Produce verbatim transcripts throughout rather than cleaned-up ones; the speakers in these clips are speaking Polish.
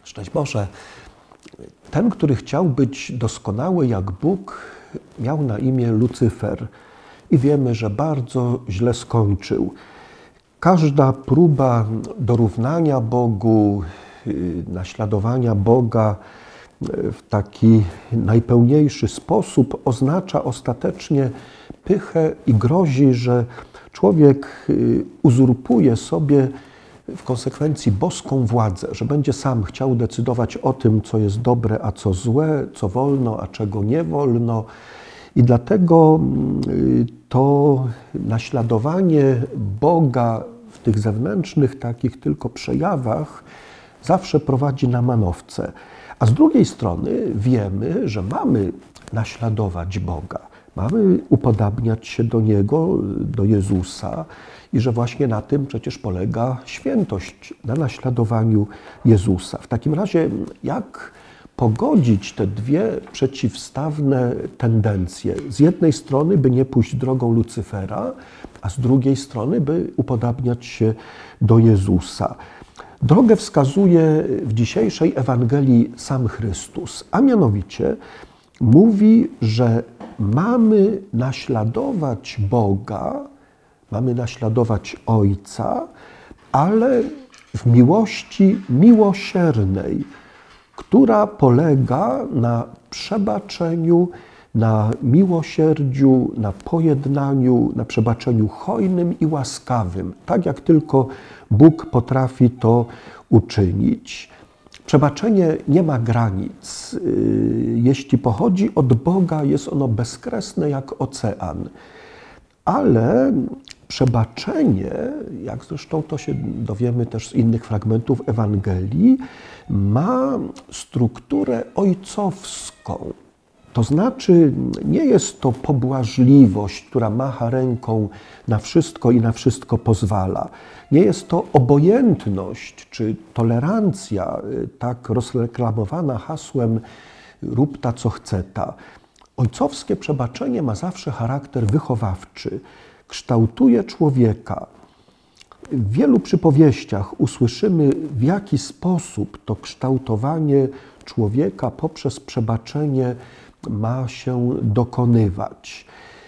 Szczęść Boże, ten, który chciał być doskonały jak Bóg, miał na imię Lucyfer i wiemy, że bardzo źle skończył. Każda próba dorównania Bogu, naśladowania Boga w taki najpełniejszy sposób oznacza ostatecznie pychę i grozi, że człowiek uzurpuje sobie w konsekwencji boską władzę, że będzie sam chciał decydować o tym, co jest dobre, a co złe, co wolno, a czego nie wolno. I dlatego to naśladowanie Boga w tych zewnętrznych takich tylko przejawach zawsze prowadzi na manowce. A z drugiej strony wiemy, że mamy naśladować Boga. Mamy upodabniać się do Niego, do Jezusa i że właśnie na tym przecież polega świętość, na naśladowaniu Jezusa. W takim razie jak pogodzić te dwie przeciwstawne tendencje? Z jednej strony, by nie pójść drogą Lucyfera, a z drugiej strony, by upodabniać się do Jezusa. Drogę wskazuje w dzisiejszej Ewangelii sam Chrystus, a mianowicie mówi, że mamy naśladować Boga, mamy naśladować Ojca, ale w miłości miłosiernej, która polega na przebaczeniu, na miłosierdziu, na pojednaniu, na przebaczeniu hojnym i łaskawym, tak jak tylko Bóg potrafi to uczynić. Przebaczenie nie ma granic. Jeśli pochodzi od Boga, jest ono bezkresne jak ocean. Ale przebaczenie, jak zresztą to się dowiemy też z innych fragmentów Ewangelii, ma strukturę ojcowską. To znaczy, nie jest to pobłażliwość, która macha ręką na wszystko i na wszystko pozwala. Nie jest to obojętność czy tolerancja, tak rozreklamowana hasłem rób ta, co chce ta. Ojcowskie przebaczenie ma zawsze charakter wychowawczy. Kształtuje człowieka. W wielu przypowieściach usłyszymy, w jaki sposób to kształtowanie człowieka poprzez przebaczenie ma się dokonywać.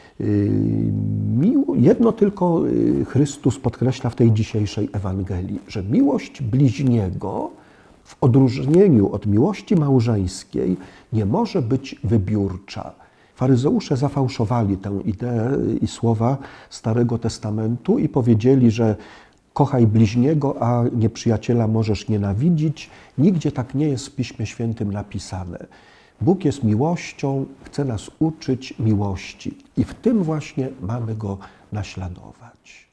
Jedno tylko Chrystus podkreśla w tej dzisiejszej Ewangelii, że miłość bliźniego w odróżnieniu od miłości małżeńskiej nie może być wybiórcza. Faryzeusze zafałszowali tę ideę i słowa Starego Testamentu i powiedzieli, że kochaj bliźniego, a nieprzyjaciela możesz nienawidzić. Nigdzie tak nie jest w Piśmie Świętym napisane. Bóg jest miłością, chce nas uczyć miłości i w tym właśnie mamy Go naśladować.